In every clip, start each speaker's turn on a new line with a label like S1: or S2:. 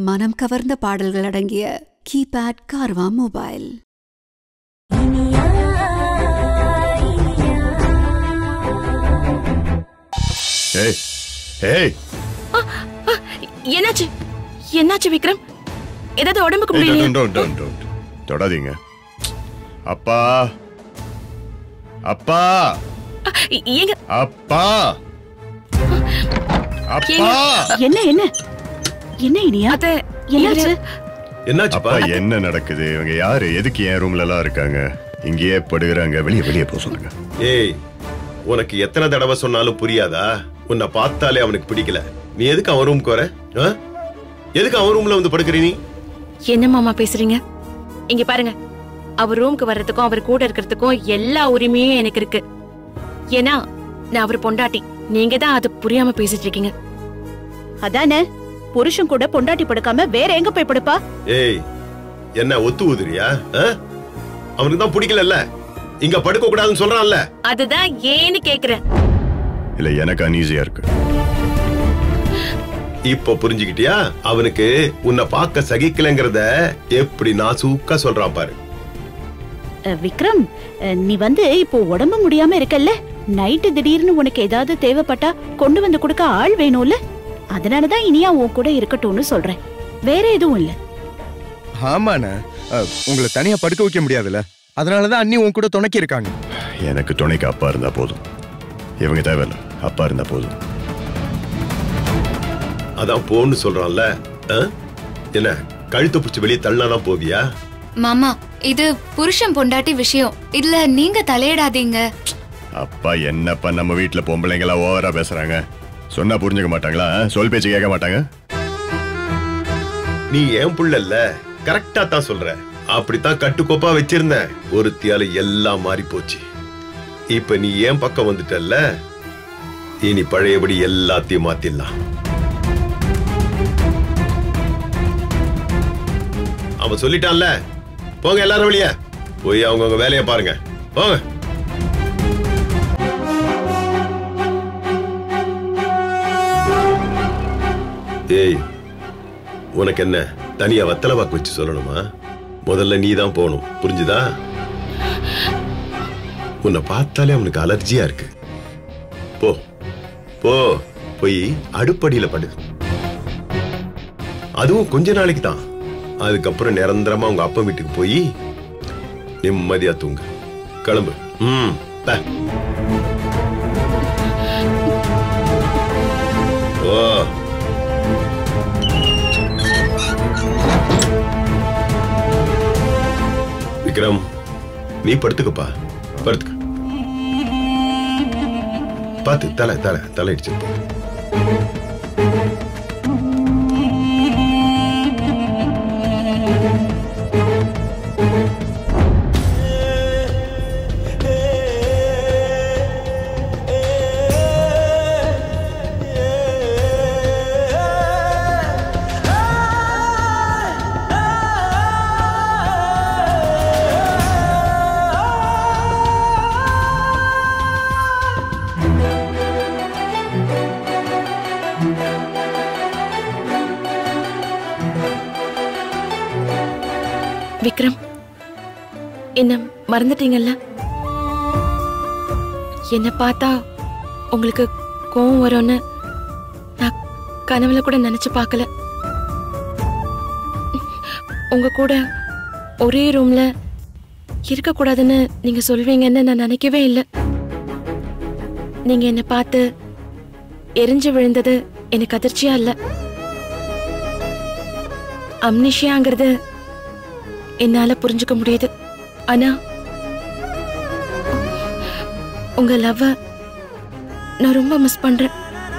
S1: மனம் கவர்ந்த பாடல்கள் அடங்கிய கீபேட் கார்வா மொபைல்.
S2: என்னாச்சு என்னாச்சு விக்ரம்? ஏதாவது உடம்புக்கு முடியல?
S3: தொடாதீங்க. அப்பா அப்பா
S2: ஏங்க
S3: அப்பா அப்பா.
S4: என்ன என்ன என்ன இனியா? என்னாச்சு?
S3: என்னாச்சுப்பா? என்ன நடக்குது? இவங்க யாரு? எதுக்கு என் ரூம்ல எல்லாம் இருக்காங்க? இங்கேயே படுகிறாங்க. வெளியே வெளியே போக சொல்லுங்க.
S5: ஏய், உனக்கு எத்தனை தடவை சொன்னாலும் புரியாதா? உன்னை பார்த்தாலே அவனுக்கு பிடிக்கல. நீ எதுக்கு அவன் ரூமுக்கு வர? எதுக்கு அவன் ரூம்ல வந்து படுக்கிற? நீ
S2: என்ன மாமா பேசுறீங்க? இங்க பாருங்க, அவர் ரூமுக்கு வர்றதுக்கும் அவர் கூட இருக்கிறதுக்கும் எல்லா உரிமையும் எனக்கு இருக்கு. ஏன்னா நான் அவர் பொண்டாட்டி. நீங்க தான் அது புரியாம பேசிட்டு இருக்கீங்க.
S4: அதானே, புருஷன் கூட பொண்டாட்டி படுக்காம வேற எங்க போய் படுப்பா?
S5: ஏய், என்ன ஒத்து ஊதுறியா? அவனுக்கு தான் பிடிக்கல. இங்க படுக்க கூடாதுன்னு சொல்றான்ல.
S2: அதுதான் ஏன்னு கேக்குறேன்.
S3: இல்ல, எனக்கு அன்ஈசியா இருக்கு.
S5: இப்ப புரிஞ்சுக்கிட்டியா? அவனுக்கு உன்னை பார்க்க சகிக்கலங்கிறத எப்படி நாசூக்கா சொல்றான் பாரு.
S4: விக்ரம், நீ வந்து இப்போ உடம்பு முடியாம இருக்கல்ல, நைட்டு திடீர்னு உனக்கு ஏதாவது தேவைப்பட்டா கொண்டு வந்து கொடுக்க ஆள் வேணும்ல. அதனாலதான் இனியா உன் கூட இருக்கட்டும்னு சொல்றேன். வேற எதுவும் இல்ல.
S6: ஆமாண்ணா, உங்களை தனியா படுக்க வைக்க முடியாதுல்ல, அதனாலதான் அண்ணி உன் கூட துணைக்கி இருக்காங்க.
S3: எனக்கு துணைக்கு அப்பா இருந்தா போதும். இவங்க தேவையில்ல, அப்பா இருந்தா போதும்.
S5: அதான் போன்னு சொல்றான்ல. என்ன கழுத்தை பிடிச்சி வெளியே தள்ளாதான் போவியா?
S7: மாமா, இது புருஷன் பொண்டாட்டி விஷயம். இதுல நீங்க தலையிடாதீங்க.
S3: அப்பா என்னப்பா, நம்ம வீட்டுல பொம்பளைங்களா ஓவரா பேசுறாங்க. சொன்னா புரிஞ்சுக்க மாட்டாங்களா? சொல் பேச்சு கேட்க மாட்டாங்க.
S5: நீ ஏன் புள்ளல்ல, கரெக்டா தான் சொல்ற. அப்படித்தான் கட்டுக்கோப்பா வச்சிருந்த. ஒருத்தியால எல்லாம் மாறி போச்சு. இப்ப நீ ஏன் பக்கம் வந்துட்டல்ல, இனி பழையபடி எல்லாத்தையும் மாத்திடலாம். அவன் சொல்லிட்டான்ல, போங்க எல்லாரும் வெளிய போய் அவங்கவுங்க வேலையை பாருங்க. போங்க. ஏய், உனக்கு என்ன தனியா வத்தல வாக்கு வச்சு சொல்லணுமா? முதல்ல நீ தான் போகணும், புரிஞ்சுதா? உன்னை பார்த்தாலே அவனுக்கு அலர்ஜியா இருக்கு. போ போ, போய் அடுப்படியில படு. அதுவும் கொஞ்ச நாளைக்கு தான். அதுக்கப்புறம் நிரந்தரமா உங்க அப்பா வீட்டுக்கு போய் நிம்மதியா தூங்க. கிளம்பு. ஓ, விக்ரம், நீ படுத்துக்கப்பா. படுத்துக்க. பார்த்து தலை தலை தலை இடிச்சு.
S2: விக்ரம், என்ன மறந்துட்டீங்கல்ல? என்ன பார்த்தா உங்களுக்கு கோவம் வரும்னு நான் கனவுல கூட நினைச்சு பார்க்கல. உங்க கூட ஒரே ரூம்ல இருக்க கூடாதுன்னு நீங்க சொல்வீங்கன்னு நான் நினைக்கவே இல்லை. நீங்க என்ன பார்த்து எரிஞ்சு விழுந்தது எனக்கு அதிர்ச்சியா இல்ல. அம்னிஷியாங்கிறது என்னால புரிஞ்சுக்க முடியுது. ஆனா உங்க லவ் நான் ரொம்ப மிஸ் பண்றேன்.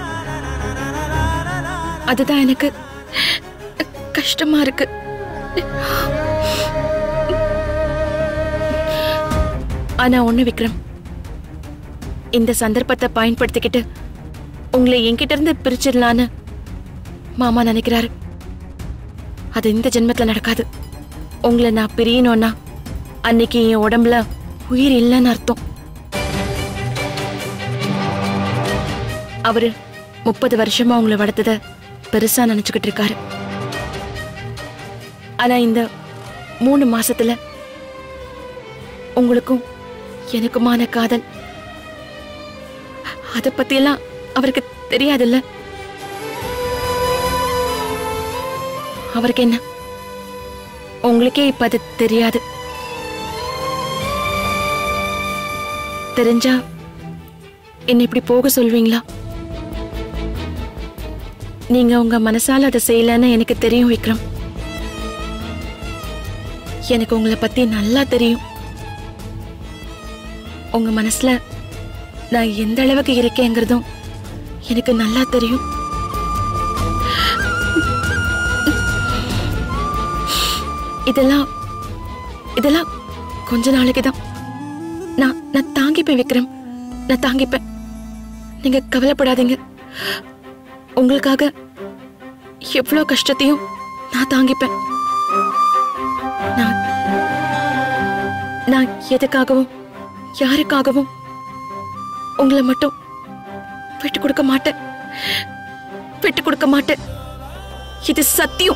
S2: அதுதான் எனக்கு கஷ்டமா இருக்கு. ஆனா ஒண்ணு விக்ரம், இந்த சந்தர்ப்பத்தை பயன்படுத்திக்கிட்டு உங்களை என்கிட்ட இருந்து பிரிச்சிடலான்னு மாமா நினைக்கிறாரு. அது இந்த ஜென்மத்துல நடக்காது. உங்களை நான் பிரியணும்னா அன்னைக்கு என் உடம்புல உயிர் இல்லைன்னு அர்த்தம். அவரு 30 வருஷமா உங்களை வளர்த்தத பெருசா நினைச்சுக்கிட்டு இருக்காரு. ஆனா இந்த 3 மாசத்துல உங்களுக்கும் எனக்குமான காதல் அத பத்தி எல்லாம் அவருக்கு தெரியாதுல்ல. அவருக்கு என்ன, உங்களுக்கே இப்ப அது தெரியாது. தெரிஞ்சா என்ன இப்படி போக சொல்வீங்களா? நீங்க உங்க மனசால அதை செய்யலன்னு எனக்கு தெரியும் விக்ரம். எனக்கு உங்களை பத்தி நல்லா தெரியும். உங்க மனசுல நான் எந்த அளவுக்கு இருக்கேங்கிறதும் எனக்கு நல்லா தெரியும். இதெல்லாம் கொஞ்ச நாளைக்குதான். நான் தாங்கிப்பேன் விக்ரம், நான் தாங்கிப்பேன். நீங்க கவலைப்படாதீங்க. உங்களுக்காக எவ்வளவு கஷ்டத்தையும் நான் தாங்கிப்பேன். நான் எதுக்காகவும் யாருக்காகவும் உங்களை மட்டும் விட்டு கொடுக்க மாட்டேன், விட்டு கொடுக்க மாட்டேன். இது சத்தியம்,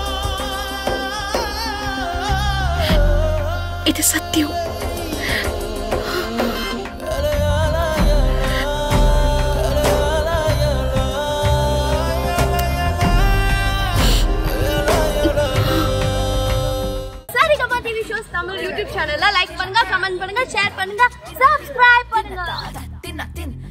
S2: இது சத்தியம்.
S8: Saregama TV shows தமிழ் YouTube சேனல்ல லைக் பண்ணுங்க, கமெண்ட் பண்ணுங்க, ஷேர் பண்ணுங்க, Subscribe பண்ணுங்க.